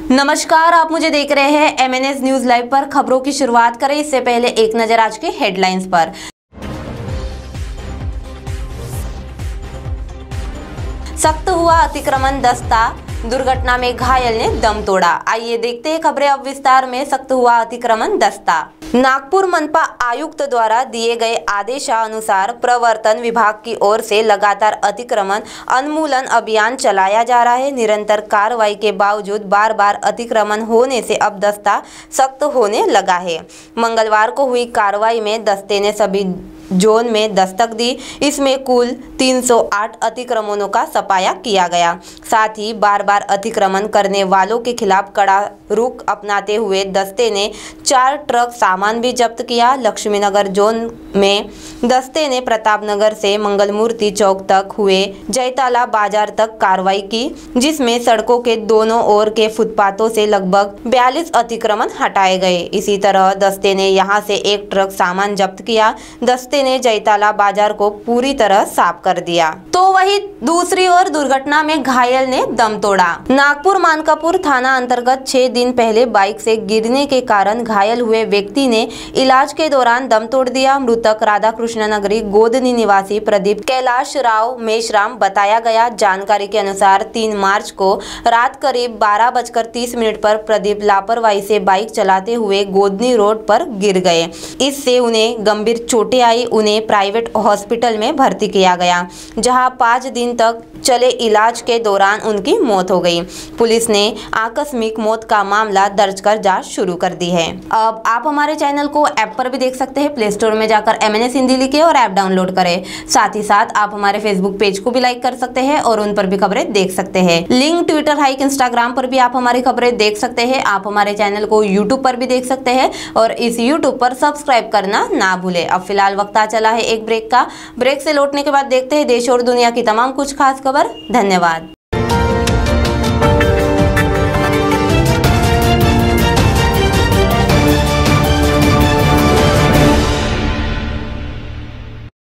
नमस्कार, आप मुझे देख रहे हैं MNS न्यूज लाइव पर। खबरों की शुरुआत करें इससे पहले एक नजर आज के हेडलाइंस पर। सख्त हुआ अतिक्रमण दस्ता, दुर्घटना में घायल ने दम तोड़ा। आइए देखते हैं खबरें अब विस्तार में। सख्त हुआ अतिक्रमण दस्ता। नागपुर मनपा आयुक्त द्वारा दिए गए आदेशानुसार प्रवर्तन विभाग की ओर से लगातार अतिक्रमण उन्मूलन अभियान चलाया जा रहा है। निरंतर कार्रवाई के बावजूद बार बार अतिक्रमण होने से अब दस्ता सख्त होने लगा है। मंगलवार को हुई कार्रवाई में दस्ते ने सभी जोन में दस्तक दी। इसमें कुल 308 अतिक्रमणों का सफाया किया गया। साथ ही बार बार अतिक्रमण करने वालों के खिलाफ कड़ा रुख अपनाते हुए दस्ते ने 4 ट्रक सामान भी जब्त किया। लक्ष्मीनगर जोन में दस्ते ने प्रतापनगर से मंगलमूर्ति चौक तक हुए जयताला बाजार तक कार्रवाई की, जिसमें सड़कों के दोनों ओर के फुटपाथों से लगभग 42 अतिक्रमण हटाए गए। इसी तरह दस्ते ने यहां से 1 ट्रक सामान जब्त किया। दस्ते ने जयताला बाजार को पूरी तरह साफ कर दिया। तो वही दूसरी ओर दुर्घटना में घायल ने दम तोड़ा। नागपुर मानकापुर थाना अंतर्गत 6 दिन पहले बाइक से गिरने के कारण घायल हुए व्यक्ति ने इलाज के दौरान दम तोड़ दिया। मृतक राधाकृष्ण नगरी गोदनी निवासी प्रदीप कैलाश राव मेश्राम बताया गया। जानकारी के अनुसार 3 मार्च को रात करीब 12:30 पर प्रदीप लापरवाही से बाइक चलाते हुए गोदनी रोड पर गिर गए। इससे उन्हें गंभीर चोटें आई। उन्हें प्राइवेट हॉस्पिटल में भर्ती किया गया, जहां 5 दिन तक चले इलाज के दौरान उनकी मौत हो गई। पुलिस ने आकस्मिक मौत का मामला दर्ज कर जांच शुरू कर दी है। अब आप हमारे चैनल को ऐप पर भी देख सकते हैं। प्ले स्टोर में जाकर MNS हिंदी लिखिए और ऐप डाउनलोड करें। साथ ही साथ आप हमारे फेसबुक पेज को भी लाइक कर सकते हैं और उन पर भी खबरें देख सकते हैं। लिंक ट्विटर, हाइक, इंस्टाग्राम पर भी आप हमारी खबरें देख सकते हैं। आप हमारे चैनल को यूट्यूब पर भी देख सकते हैं और इस यूट्यूब पर सब्सक्राइब करना ना भूले। अब फिलहाल वक्त आ चला है एक ब्रेक का। ब्रेक से लौटने के बाद देखते हैं देश और दुनिया की तमाम कुछ खास खबर। धन्यवाद।